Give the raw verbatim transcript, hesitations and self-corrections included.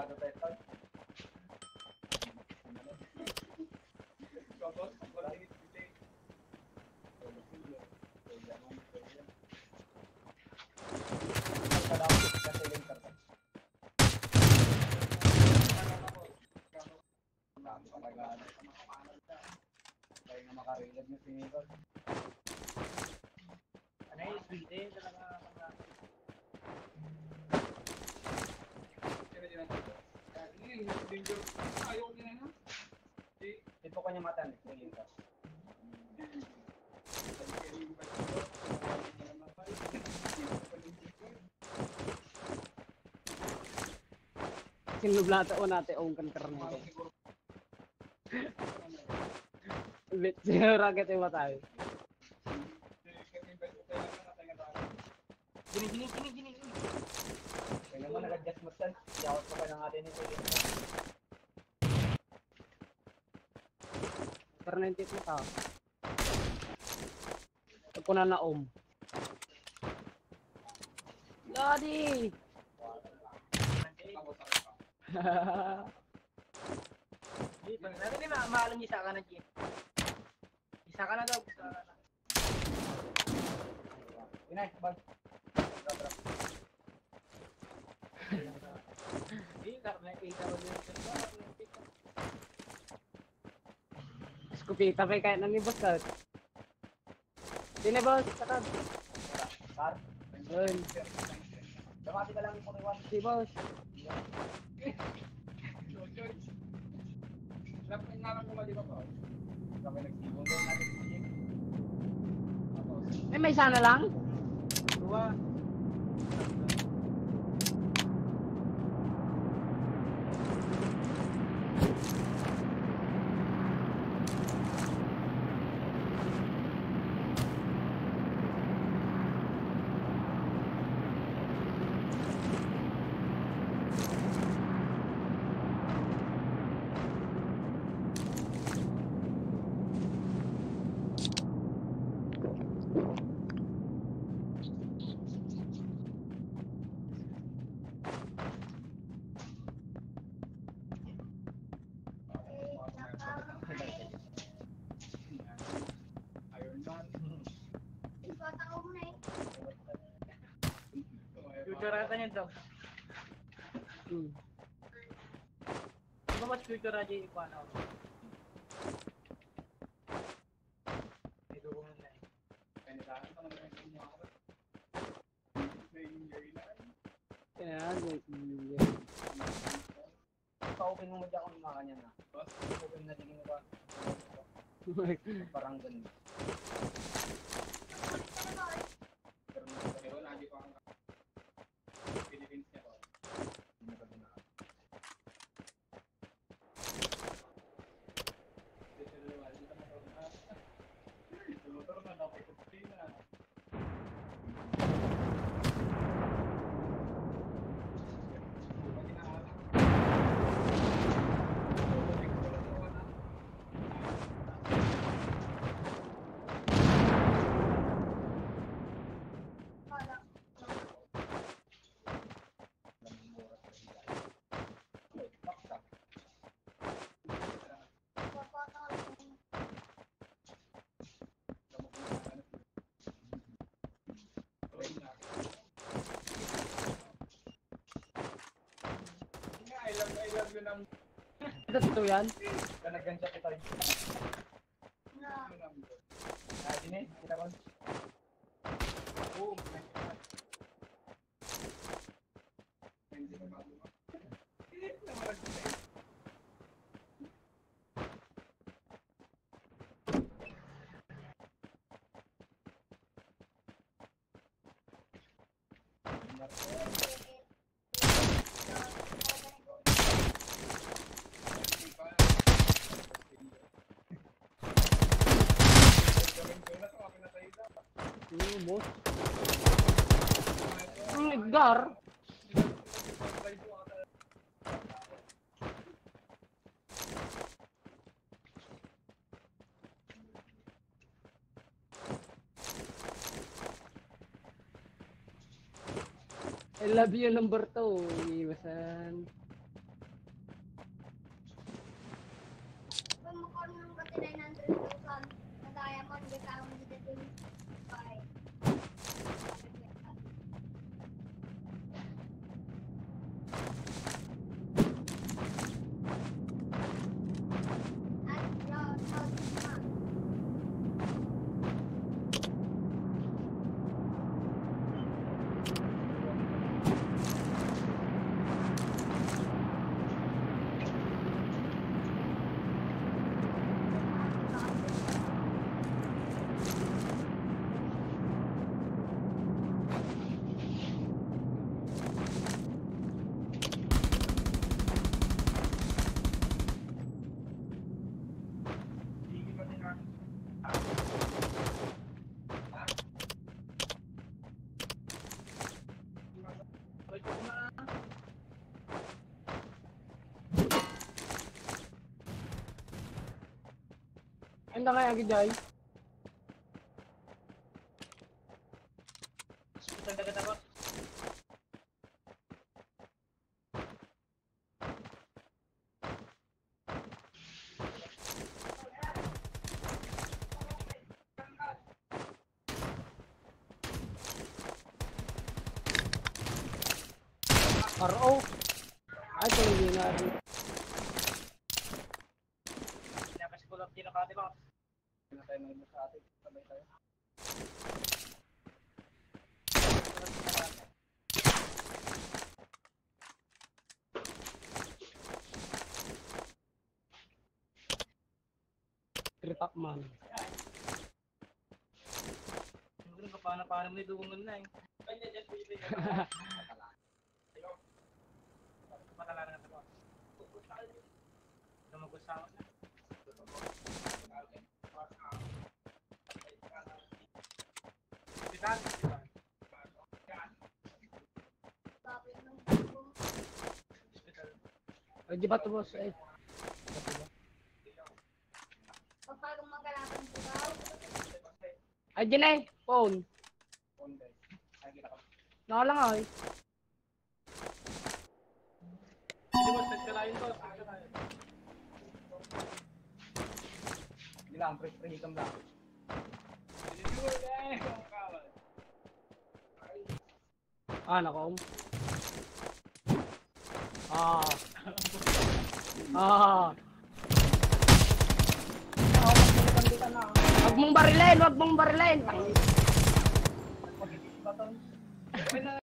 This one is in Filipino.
Ito kanya mata nih. Sinublata o natin ang kankarne. Ulit siya raket yung matay. Gini gini gini gini. Kaya naman nag-adjust mo tan. Yawat pa lang natin ito. Karnentit mo ka. Ako na naom. Daddy! Nanti ni malam isa ka na G. Isa ka na daw. Isa ka na. Inay, bag. Hindi, karena kita ulit. Skupita pa kahit nang ni boss ka. Sino boss? Sakad. Sar. Yun. Damati ka lang yung puniwan. Si boss. Lapin naman mo mali ba po? Kami nagsibong doon natin si Jim. Eh, may sana lang? Dua. Future ata niyan to. Hmm. Ano mas future aja yung paano? Ito ko na eh. Kaya sa akin, talaga yung mga ako. Kaya, wait. Pa-open mo mo dyan kung mga kanya na. Open na din mo ba? Parang ganun. Pero lagi pa ang Philippines niya ko. Motor na dapat ito na. Ito, ito yan? Kanagansya kita rin. Ah, sini, kita ron. Boom. Ano, boss? Ang Edgar? I love you number two. Iwasan. nine hundred thousand na diamond gagawin nila dun sa bahay. At round out na. Uy, ito na. Ano kaya giday? Hospital dagat ako. R O. Ay, kung hindi na rin. Pinakas ko lang kinakati mo. Hindi tayo mag sa atin. Sabay tayo. Tripak man. Siguro ka paano paano mo idungon na eh. Matala na ito. Ito mag-usawa na. Hospital. Bakit nung buko? Hospital. Ay, di ba ito boss? Ay. Pagpagong magkalaban ko daw. Ay, di na eh. Phone. Phone guys. Ay, kita ko. Naka lang ay. Hindi mo, set ka lain to. Set ka lain. Hindi lang, pre-pre-hikam lang. Ah, nako. Ah. Ah. Wag mong barilin, wag mong barilin. Okay na.